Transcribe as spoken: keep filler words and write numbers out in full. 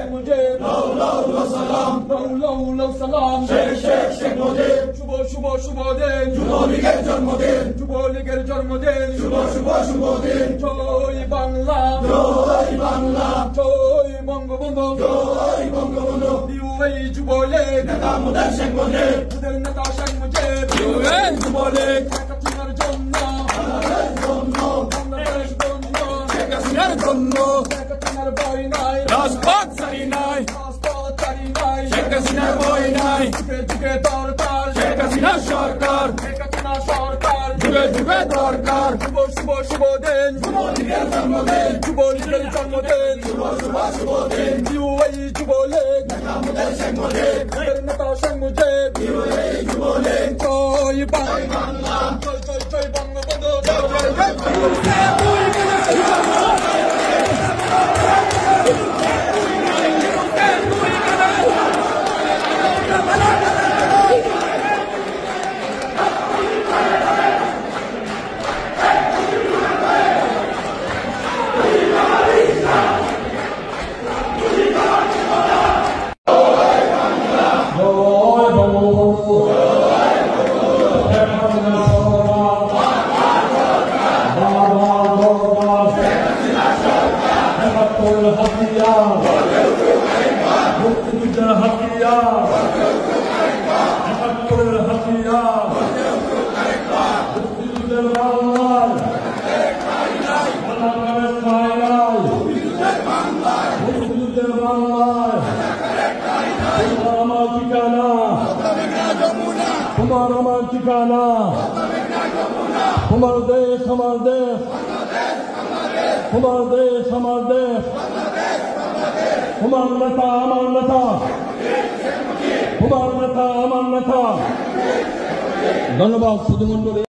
মুজিব লাউ লাউ লাউ সালাম লাউ লাউ লাউ সালাম শেখ শেখ শেখ মুজিব শুভ শুভ শুভ দিন যুবলীগের জন্মদিন যুবলীগের জন্মদিন শুভ শুভ শুভ দিন জয় বাংলা জয় বাংলা জয় বঙ্গবন্ধু জয় বঙ্গবন্ধু ইউএই যুবলীগ নেতা মুজিব শেখ মুজিব মুজিব নেতা শেখ মুজিব ইউএই যুবলীগ শেখার জন্য বাংলাদেশ জন্য বাংলাদেশ জন্য শেখার জন্য শেখার বই নাই রাজপথ চাই নাই রাজপথ চাই নাই শেখ হাসিনার বই নাই যুগে যুগে দরকার শেখ হাসিনা সরকার শেখ হাসিনা সরকার যুগে যুগে দরকার শুভ শুভ শুভ দিন যুবলীগের জন্মদিন যুবলীগের জন্মদিন শুভ শুভ শুভ দিন ইউএই যুবলীগ নেতা মুজিব শেখ মুজিব নেতা শেখ মুজিব ইউএই যুবলীগ জয় বাংলা জয় জয় জয় বঙ্গবন্ধু জয় জয় মুক্তিযুদ্ধের হাতিয়ার একাত্তরের হাতিয়ার মুক্তিযুদ্ধের বাংলায় রাজাকারের ঠাঁই নাই মুক্তিযুদ্ধের বাংলায় তোমার আমার ঠিকানা তোমার আমার ঠিকানা তোমার দেশ আমার দেশ তোমার দেশ আমার দেশ তোমার নেতা আমার নেতা তোমার নেতা আমার নেতা ধন্যবাদ সুধীমণ্ডলী।